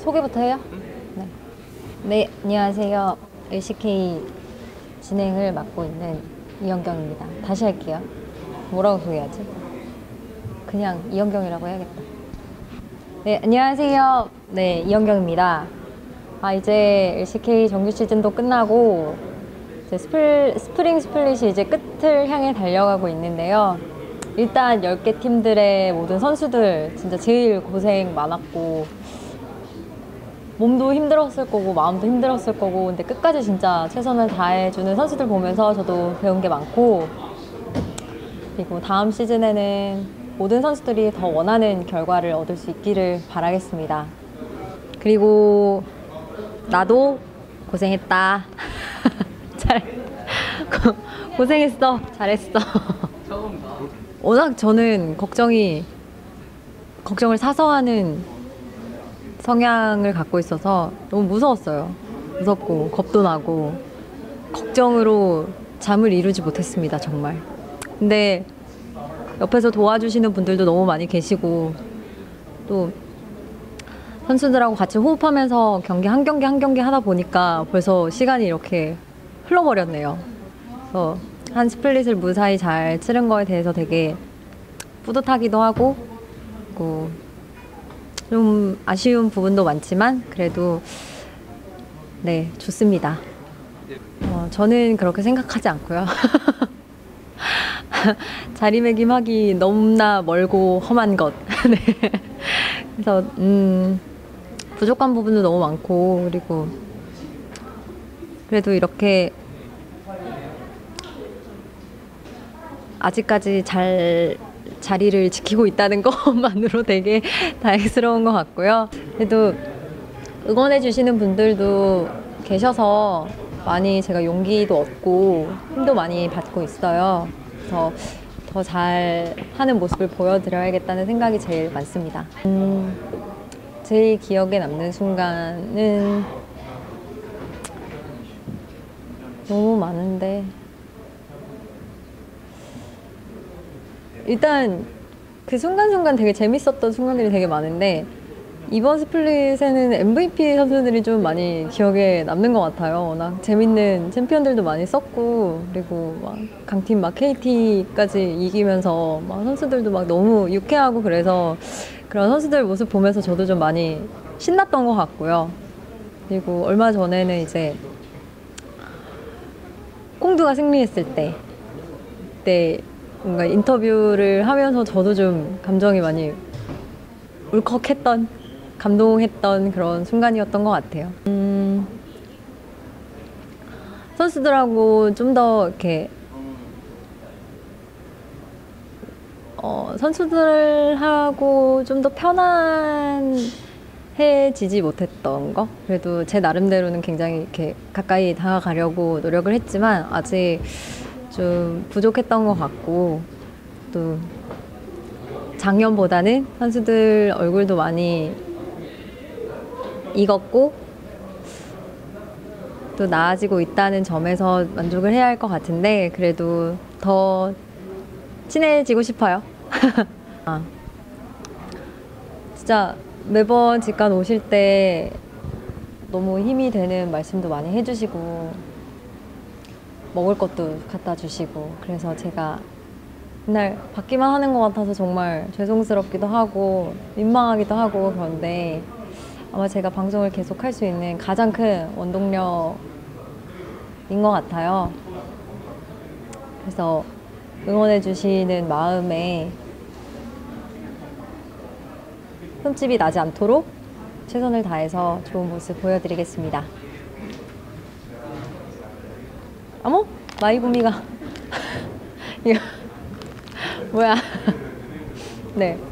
소개부터 해요? 네. 네, 안녕하세요. LCK 진행을 맡고 있는 이현경입니다. 다시 할게요. 뭐라고 소개하지? 그냥 이현경이라고 해야겠다. 네, 안녕하세요. 네, 이현경입니다. 이제 LCK 정규 시즌도 끝나고 이제 스프링 스플릿이 이제 끝을 향해 달려가고 있는데요. 일단 10개 팀들의 모든 선수들 진짜 제일 고생 많았고, 몸도 힘들었을 거고 마음도 힘들었을 거고, 근데 끝까지 진짜 최선을 다해주는 선수들 보면서 저도 배운 게 많고, 그리고 다음 시즌에는 모든 선수들이 더 원하는 결과를 얻을 수 있기를 바라겠습니다. 그리고 나도 고생했다. 고생했어. 잘했어. 워낙 저는 걱정을 사서 하는 성향을 갖고 있어서 너무 무서웠어요. 무섭고 겁도 나고 걱정으로 잠을 이루지 못했습니다, 정말. 근데 옆에서 도와주시는 분들도 너무 많이 계시고, 또 선수들하고 같이 호흡하면서 한 경기 하다 보니까 벌써 시간이 이렇게 흘러버렸네요. 그래서 한 스플릿을 무사히 잘 치른 거에 대해서 되게 뿌듯하기도 하고, 그리고 좀 아쉬운 부분도 많지만 그래도 네, 좋습니다. 저는 그렇게 생각하지 않고요. 자리매김하기 너무나 멀고 험한 것. 네. 그래서 부족한 부분도 너무 많고, 그리고 그래도 이렇게 아직까지 잘 자리를 지키고 있다는 것만으로 되게 다행스러운 것 같고요. 그래도 응원해 주시는 분들도 계셔서 많이 제가 용기도 얻고 힘도 많이 받고 있어요. 그래서 더 잘 하는 모습을 보여드려야겠다는 생각이 제일 많습니다. 제일 기억에 남는 순간은 너무 많은데, 일단 그 순간순간 되게 재밌었던 순간들이 되게 많은데, 이번 스플릿에는 MVP 선수들이 좀 많이 기억에 남는 것 같아요. 워낙 재밌는 챔피언들도 많이 썼고, 그리고 막 강팀 막 KT까지 이기면서 막 선수들도 막 너무 유쾌하고, 그래서 그런 선수들 모습 보면서 저도 좀 많이 신났던 것 같고요. 그리고 얼마 전에는 이제 콩두가 승리했을 때, 그때 뭔가 인터뷰를 하면서 저도 좀 감정이 많이 울컥했던, 감동했던 그런 순간이었던 것 같아요. 선수들하고 좀 더 이렇게 선수들하고 좀 더 편안해지지 못했던 거, 그래도 제 나름대로는 굉장히 이렇게 가까이 다가가려고 노력을 했지만 아직 좀 부족했던 것 같고, 또 작년보다는 선수들 얼굴도 많이 익었고 또 나아지고 있다는 점에서 만족을 해야 할 것 같은데, 그래도 더 친해지고 싶어요. 진짜 매번 직관 오실 때 너무 힘이 되는 말씀도 많이 해주시고 먹을 것도 갖다 주시고, 그래서 제가 맨날 받기만 하는 것 같아서 정말 죄송스럽기도 하고 민망하기도 하고, 그런데 아마 제가 방송을 계속 할 수 있는 가장 큰 원동력인 것 같아요. 그래서 응원해 주시는 마음에 흠집이 나지 않도록 최선을 다해서 좋은 모습 보여드리겠습니다. 어머? 마이구미가 이거 뭐야? 네.